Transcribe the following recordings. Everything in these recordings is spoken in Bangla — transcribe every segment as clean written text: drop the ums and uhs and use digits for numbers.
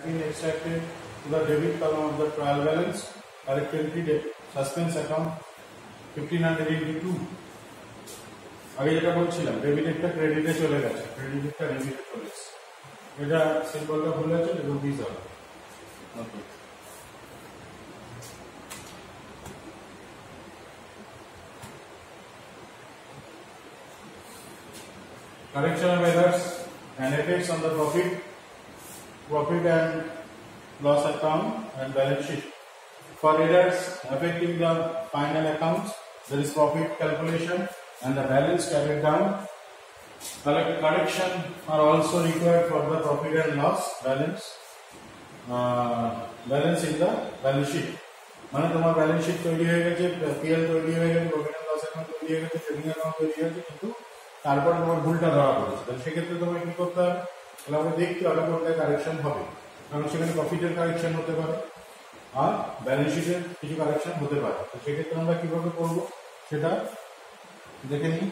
been extracted to the debit column of the trial balance. Correct entry suspense account 1500 into 2. আগে যেটা বলছিলাম ডেবিটটা ক্রেডিটে চলে গেছে, ক্রেডিটটা ডেবিটে চলে গেছে, এটা সিম্বলটা ভুল আছে, রুপিস হবে। ওকে, correction of errors and effects on the profit and loss account and balance sheet. For errors affecting the final accounts, there is profit calculation and the balance carried down. Correction are also required for the profit and loss balance in the balance sheet. মানে তোমার ব্যালেন্স শিট তৈরি হয়ে গেছে, পিএল তৈরি হয়ে গেছে, প্রফিট এন্ড লস অ্যাকাউন্ট তৈরি হয়ে গেছে, ট্রেডিং অ্যাকাউন্ট তৈরি হয়ে গেছে, কিন্তু তারপরে তোমার ভুলটা ধরা পড়েছে। তাহলে সেক্ষেত্রে তোমাকে কি করতে হবে? তাহলে আমাকে দেখতে হবে কোনটায় কারেকশন হবে, কারণ সেখানে প্রফিটের কারেকশন হতে পারে আর ব্যালেন্স শিটের কিছু কারেকশন হতে পারে। তো সেক্ষেত্রে আমরা কিভাবে করবো সেটা দেখে নিই।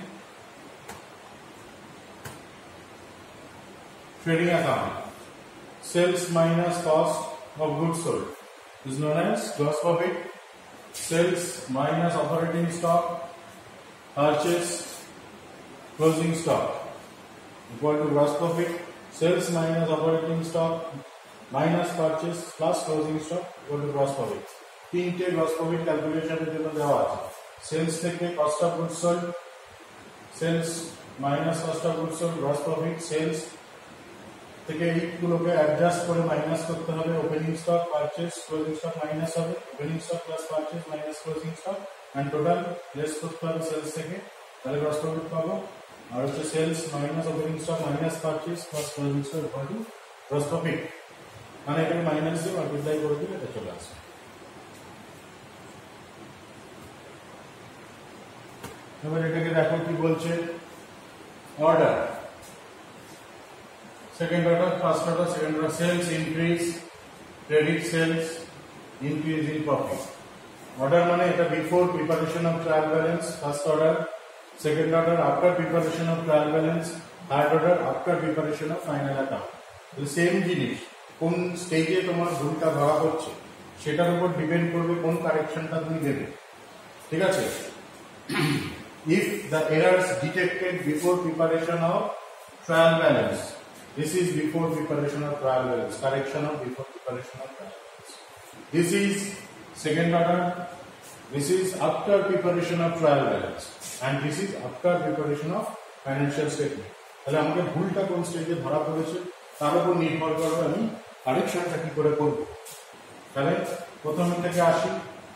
Trading account, sales minus cost of goods sold is known as gross profit. Sales minus operating stock, purchase, closing stock equal to gross profit. Sales minus operating stock minus purchase plus closing stock equal to gross profit. তিনটে gross profit calculation এর জন্য দেওয়া আছে। Sales থেকে cost of goods sold, sales minus cost of goods sold, gross profit, sales থেকে এইগুলোকে অ্যাডজাস্ট করে মাইনাস করতে হবে। Opening stock, purchase, closing stock minus হবে, opening stock plus purchase minus closing stock and total less করতে হবে সেলস থেকে, তাহলে গ্রস প্রফিট পাবো। আর হচ্ছে sales minus opening stock minus purchase plus closing stock equal to gross profit. মানে এটাকে মাইনাস দিয়ে মাল্টিপ্লাই করে দিলে এটা চলে আসে। এবার এটাকে দেখো কি বলছে, order second order, first order, second order, sales increase, credit sales, increase in profit. Order মানে এটা before preparation of trial balance, first order, second order after preparation of trial balance, third order after preparation of final account. তো সেম জিনিস কোন স্টেজে তোমার ভুলটা ধরা পড়ছে সেটার উপর ডিপেন্ড করবে কোন কারেকশনটা তুমি দেবে, ঠিক আছে? If the errors detected before preparation of trial balance, this is before preparation of trial balance, correction of before preparation of trial balance. This is second order, this is after preparation of trial balance, and this is after preparation of financial statement. তাহলে আমাকে ভুলটা কোন স্টেজে ধরা পড়েছে তার উপর নির্ভর করবে আমি কারেকশনটা কি করে করব। তাহলে প্রথম থেকে আসি,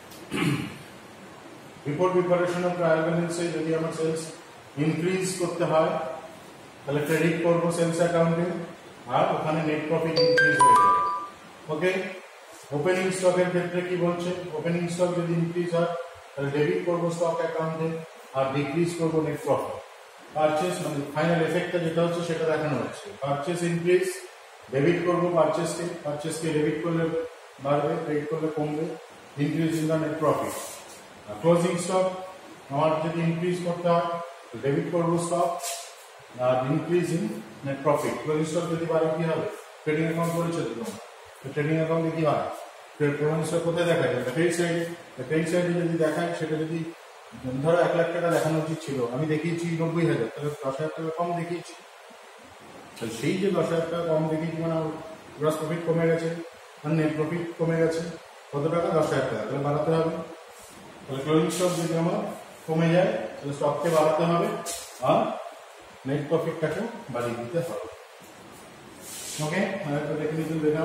বিফোর প্রিপারেশন অফ ট্রায়াল ব্যালেন্সে যদি আমার সেলস ইনক্রিজ করতে হয় তাহলে ক্রেডিট করবো সেলস অ্যাকাউন্টে, আর ওখানে নেট প্রফিট ইনক্রিজ হয়ে যাবে। ওকে, ওপেনিং স্টকের ক্ষেত্রে কি বলছে, ওপেনিং স্টক যদি ইনক্রিজ হয় তাহলে ডেবিট করবো স্টক অ্যাকাউন্টে আর ডিক্রিজ করবো নেট প্রফিট। পারচেস মানে ফাইনাল এফেক্টটা যেটা হচ্ছে সেটা দেখানো হচ্ছে, পারচেস ইনক্রিজ, ডেবিট করবো পারচেসকে ডেবিট করলে বাড়বে, ক্রেডিট করলে কমবে, increase in the net profit. আর ক্লোজিং স্টক আমার যদি ইনক্রিজ করতে হয় ডেবিট করবো স্টক আর increase in net profit. Closing stock যদি বাড়ে কি হবে, ট্রেডিং অ্যাকাউন্ট করেছে তো তোমরা, ট্রেডিং অ্যাকাউন্টে কি হয়, ক্লোজিং স্টক কোথায় দেখা যায়, ক্রেডিট সাইডে। ক্রেডিট সাইডে যদি দেখায় সেটা যদি ধরো 1 লাখ টাকা দেখানো উচিত ছিল, আমি দেখিয়েছি 90,000, তাহলে 10,000 টাকা কম দেখিয়েছি। তাহলে সেই যে 10,000 টাকা কম দেখিয়েছি মানে গ্রস প্রফিট কমে গেছে আর নেট প্রফিট কমে গেছে, কত টাকা, 10,000 টাকা, তাহলে বাড়াতে হবে। তাহলে ক্লোজিং স্টক যদি আমার কমে যায় তাহলে স্টককে বাড়াতে হবে আর নেট প্রফিটটাকে বাড়িয়ে দিতে হবে। ওকে, আরেকটা দেখে নিতে দেখা,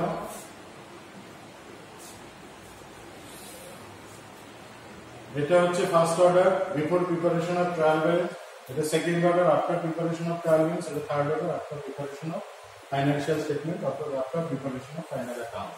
এটা হচ্ছে first order before preparation of trial balance, এটা second order after preparation of trial balance, এটা third order after preparation of financial statement অর্থাৎ after preparation of final account.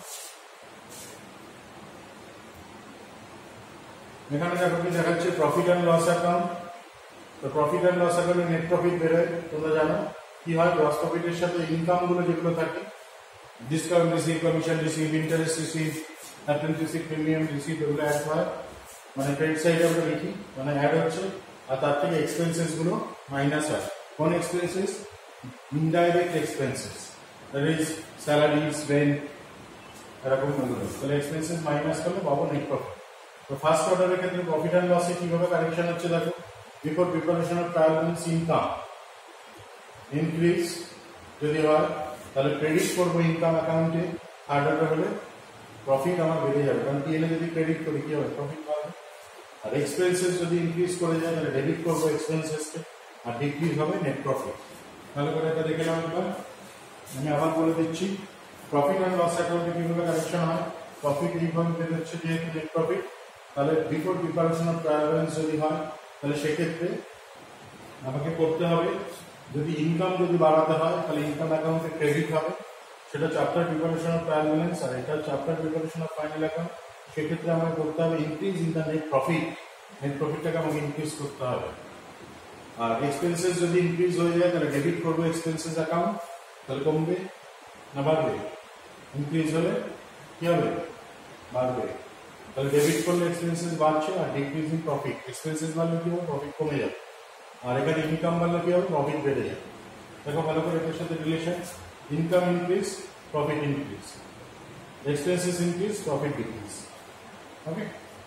এখানে দেখো কি দেখাচ্ছে, প্রফিট অ্যান্ড লস অ্যাকাউন্ট। তো প্রফিট অ্যান্ড লস অ্যাকাউন্টে নেট প্রফিট বেরোয়, তোমরা জানো কি হয়, গ্রস প্রফিটের সাথে ইনকাম গুলো যেগুলো থাকে, discount receive, commission receive, interest receive, apprenticeship premium receive, এগুলো অ্যাড হয়। মানে ক্রেডিট সাইডে আমরা লিখি মানে অ্যাড হচ্ছে, আর তার থেকে এক্সপেন্সেস গুলো মাইনাস হয়। কোন expenses? Indirect expenses, that is salaries, rent, এরকম হলো। তাহলে এক্সপেন্সেস মাইনাস করলে পাবো নেট প্রফিট। তো ফার্স্ট অর্ডারের ক্ষেত্রে প্রফিট অ্যান্ড লসে কিভাবে কারেকশন হচ্ছে দেখো, before preparation of trial balance income increase যদি হয় তাহলে ক্রেডিট করবো ইনকাম অ্যাকাউন্টে, থার্ড অর্ডার হলে প্রফিট আমার বেড়ে যাবে, কারণ পিএলএ যদি ক্রেডিট করি কি হবে, প্রফিট পাবে। আর এক্সপেন্সেস যদি ইনক্রিজ করে যায় তাহলে ডেবিট করবো এক্সপেন্সেসকে, আর ডিক্রিজ হবে নেট প্রফিট। তাহলে করে এটা দেখে নাও একবার, আমি আবার বলে দিচ্ছি প্রফিট অ্যান্ড লস অ্যাকাউন্টে কিভাবে কারেকশন হয়। প্রফিট এইভাবে বের হচ্ছে যেহেতু নেট প্রফিট, তাহলে before preparation of trial balance যদি হয় তাহলে সেক্ষেত্রে আমাকে করতে হবে, যদি ইনকাম যদি বাড়াতে হয় তাহলে ইনকাম অ্যাকাউন্টে ক্রেডিট হবে, সেটা chapter preparation of trial balance, আর এটা chapter preparation of final account. সেক্ষেত্রে আমাকে করতে হবে increase in the net profit, net প্রফিটটাকে আমাকে ইনক্রিজ করতে হবে। আর এক্সপেন্সেস যদি ইনক্রিজ হয়ে যায় তাহলে ডেবিট করবো এক্সপেন্সেস অ্যাকাউন্ট, তাহলে কমবে না বাড়বে, ইনক্রিজ হলে কি হবে, বাড়বে। তাহলে ডেবিট করলে এক্সপেন্সেস বাড়ছে, আর ডিক্রিজ ইন প্রফিট, এক্সপেন্সেস বাড়লে কি হবে, প্রফিট কমে যাবে, আর এখানে ইনকাম বাড়লে কি হবে, প্রফিট বেড়ে যাবে। দেখো ভালো করে এটার সাথে relation, income increase profit increase, expenses increase profit decrease. Okay,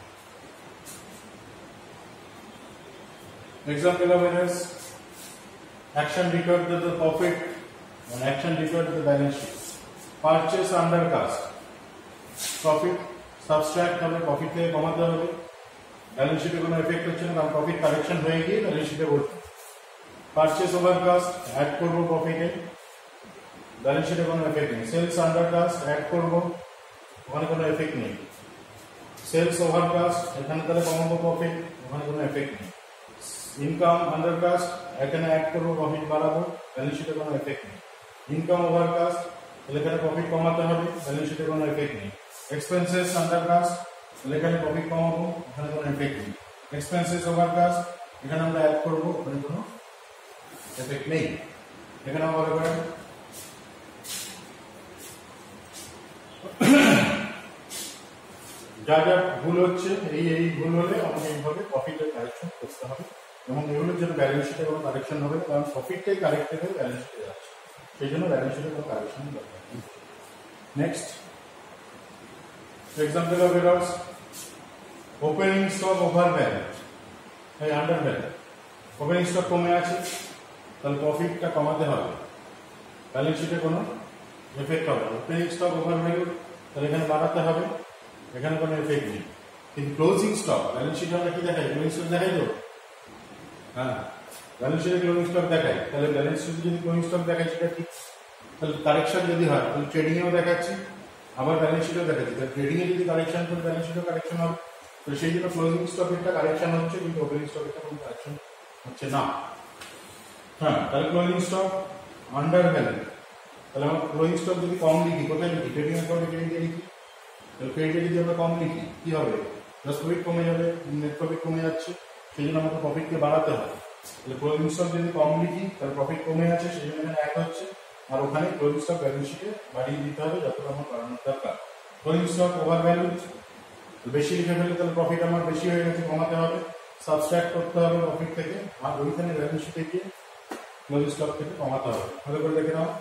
example of errors, action record the profit and action record the balance sheet, purchase under cost, profit subtract হবে, প্রফিট থেকে কমাতে হবে, ব্যালেন্স শিটে কোনো এফেক্ট হচ্ছে না কারণ প্রফিট কারেকশন হয়ে গিয়ে ব্যালেন্স শিটে বলছে। পারচেস ওভার কাস্ট অ্যাড করব প্রফিটে, ব্যালেন্স শিটে কোনো এফেক্ট নেই। সেলস আন্ডার কাস্ট অ্যাড করব, ওখানে কোনো এফেক্ট নেই। সেলস ওভার কাস্ট এখানে তাহলে কমাবো প্রফিট, ওখানে কোনো এফেক্ট নেই। ইনকাম আন্ডার কাস্ট এখানে অ্যাড করবো, প্রফিট বাড়াবো, ব্যালেন্স শিটে কোনো এফেক্ট নেই। ইনকাম ওভার কাস্ট তাহলে এখানে প্রফিট কমাতে হবে, ব্যালেন্স শিটে কোনো এফেক্ট নেই। এক্সপেন্সেস আন্ডার কাস্ট তাহলে এখানে প্রফিট কমাবো, এখানে কোনো এফেক্ট নেই। এক্সপেন্সেস ওভার কাস্ট এখানে আমরা অ্যাড করবো, ওখানে কোনো এফেক্ট নেই। এখানে আমরা বলে যা যা ভুল হচ্ছে, এই ভুল হলে আমাকে এইভাবে প্রফিটের কারেকশন করতে হবে, এবং এগুলোর জন্য ব্যালেন্স শিটে কোনো কারেকশন হবে, কারণ প্রফিটটাই কারেক্টেড হয়ে ব্যালেন্স শিটে যাচ্ছে, সেই জন্য ব্যালেন্স শিটে কোনো কারেকশন দরকার নেই। Next example of errors, opening stock over value, এই আন্ডার ভ্যালু, ওপেনিং স্টক কমে আছে তাহলে প্রফিটটা কমাতে হবে, ব্যালেন্স শিটে কোনো এফেক্ট হবে। ওপেনিং স্টক ওভার ভ্যালু তাহলে এখানে বাড়াতে হবে, এখানে কোনো এফেক্ট নেই। কিন্তু ক্লোজিং স্টক ব্যালেন্স শিটে আমরা কি দেখাই, ক্লোজিং স্টক দেখাই তো, হ্যাঁ ব্যালেন্স শিটে ক্লোজিং স্টক দেখাই, তাহলে ব্যালেন্স শিটে যদি ক্লোজিং স্টক দেখাই সেটা ঠিক, তাহলে কারেকশন যদি হয় তাহলে ট্রেডিং এও দেখাচ্ছি, আবার ব্যালেন্স শিটেও দেখাচ্ছি, তাহলে ট্রেডিং এ যদি কারেকশন করে ব্যালেন্স শিটেও কারেকশন হবে, তো সেই জন্য ক্লোজিং স্টকেরটা কারেকশন হচ্ছে কিন্তু ওপেনিং স্টকেরটা কোনো কারেকশন হচ্ছে না। হ্যাঁ, তাহলে ক্লোজিং স্টক আন্ডার ভ্যালু, তাহলে আমার ক্লোজিং স্টক যদি কম লিখি, কোথায় লিখি, ট্রেডিং অ্যাকাউন্টে ক্রেডিটে লিখি, তাহলে ক্রেডিটে যদি আমরা কম লিখি কি হবে, প্লাস প্রফিট কমে যাবে, নেট প্রফিট কমে যাচ্ছে, সেই জন্য আমাকে প্রফিটকে বাড়াতে হবে। তাহলে ক্লোজিং স্টক যদি কম লিখি তাহলে প্রফিট কমে যাচ্ছে, সেই জন্য এখানে অ্যাড হচ্ছে, আর ওখানে ক্লোজিং স্টক ব্যালেন্স শিটে বাড়িয়ে দিতে হবে যতটা আমার বাড়ানোর দরকার। ক্লোজিং স্টক ওভার ভ্যালু বেশি লিখে ফেলে তাহলে প্রফিট আমার বেশি হয়ে গেছে, কমাতে হবে, সাবস্ট্রাক্ট করতে হবে প্রফিট থেকে, আর ওইখানে ব্যালেন্স শিটে গিয়ে ক্লোজিং স্টক থেকে কমাতে হবে। ভালো করে দেখে নাও।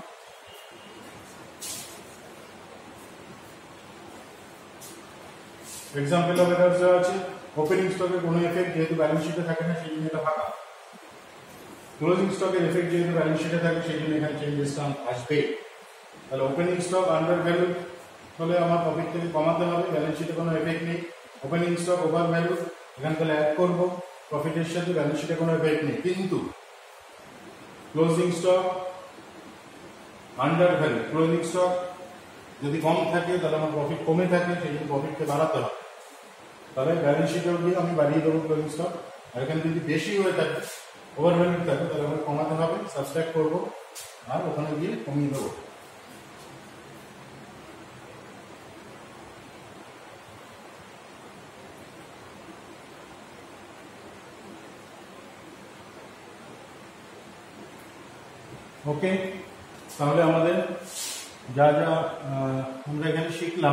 এক্সাম্পল অফ এরর্স দেওয়া আছে, ওপেনিং স্টকের কোনো এফেক্ট যেহেতু ব্যালেন্স শিটে থাকে না সেই জন্য এটা ফাঁকা। ক্লোজিং স্টকের এফেক্ট যেহেতু ব্যালেন্স শিটে থাকে সেই জন্য এখানে চেঞ্জেসটা আসবে। তাহলে ওপেনিং স্টক আন্ডার ভ্যালু হলে আমার প্রফিট থেকে কমাতে হবে, ব্যালেন্স শিটে কোনো এফেক্ট নেই। ওপেনিং স্টক ওভার ভ্যালু এখানে তাহলে অ্যাড করবো, প্রফিটের সাথে ব্যালেন্স শিটে কোনো এফেক্ট নেই। কিন্তু closing stock under value, closing stock যদি কম থাকে তাহলে আমার প্রফিট কমে থাকে, সেই জন্য প্রফিটকে বাড়াতে হবে, তাহলে ব্যালেন্স শিটেও গিয়ে আমি বাড়িয়ে দেবো ক্লোজিং স্টক। আর এখানে যদি বেশি হয়ে থাকে, ওভার ভ্যালু থাকে, তাহলে আমাকে কমাতে হবে, সাবস্ট্রাক্ট করবো, আর ওখানে গিয়ে কমিয়ে দেবো। ওকে, তাহলে আমাদের যা যা আমরা এখানে শিখলাম,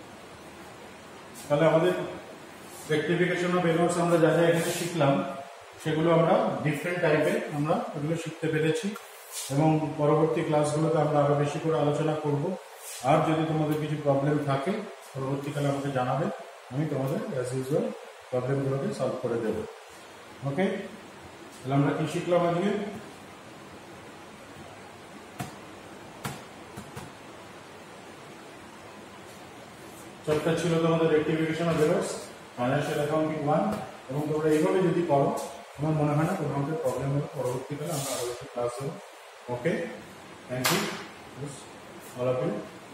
তাহলে আমাদের রেকটিফিকেশন অফ এরর্স আমরা যা যা এখানে শিখলাম সেগুলো আমরা ডিফারেন্ট টাইপের আমরা এগুলো শিখতে পেরেছি, এবং পরবর্তী ক্লাসগুলোতে আমরা আরো বেশি করে আলোচনা করব। আর যদি তোমাদের কিছু প্রবলেম থাকে পরবর্তীকালে আমাকে জানাবে, আমি তোমাদের অ্যাজ ইউজুয়াল প্রবলেমগুলোকে সলভ করে দেবো। ওকে, তাহলে আমরা কি শিখলাম আজকে? চ্যাপ্টার ছিল তোমাদের rectification of errors, financial accounting 1, এবং তোমরা এইভাবে যদি করো আমার মনে হয় না কোনো আমাদের প্রবলেম হবে। পরবর্তীকালে আমরা আরো একটু ক্লাস দেবো। Okay, thank you all of you.